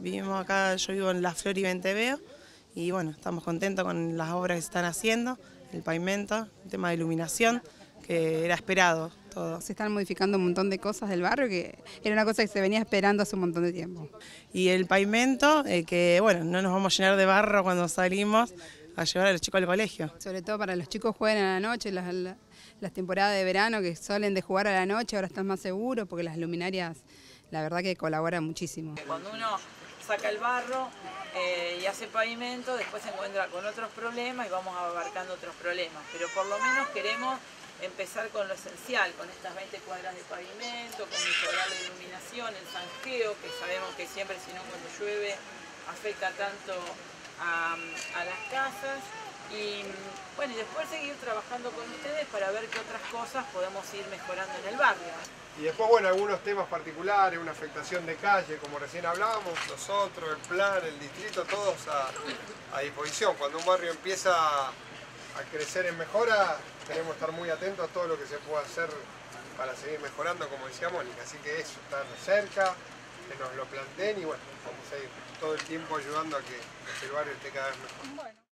Vivimos acá, yo vivo en La Flor y Venteveo y bueno, estamos contentos con las obras que se están haciendo, el pavimento, el tema de iluminación, que era esperado todo. Se están modificando un montón de cosas del barrio que era una cosa que se venía esperando hace un montón de tiempo. Y el pavimento, que bueno, no nos vamos a llenar de barro cuando salimos a llevar a los chicos al colegio. Sobre todo para los chicos que juegan a la noche, las temporadas de verano que suelen de jugar a la noche, ahora están más seguros porque las luminarias la verdad que colaboran muchísimo. Cuando uno saca el barro y hace pavimento, después se encuentra con otros problemas y vamos abarcando otros problemas, pero por lo menos queremos empezar con lo esencial, con estas 20 cuadras de pavimento, con mejorar la iluminación, el zanjeo, que sabemos que siempre, si no cuando llueve, afecta tanto a las casas. Y bueno, y después seguir trabajando con ustedes para ver qué otras cosas podemos ir mejorando en el barrio. Y después, bueno, algunos temas particulares, una afectación de calle, como recién hablábamos, nosotros, el plan, el distrito, todos a disposición. Cuando un barrio empieza a crecer en mejora, tenemos que estar muy atentos a todo lo que se pueda hacer para seguir mejorando, como decía Mónica. Así que eso, estar cerca, que nos lo planteen y bueno, vamos a ir todo el tiempo ayudando a que el barrio esté cada vez mejor.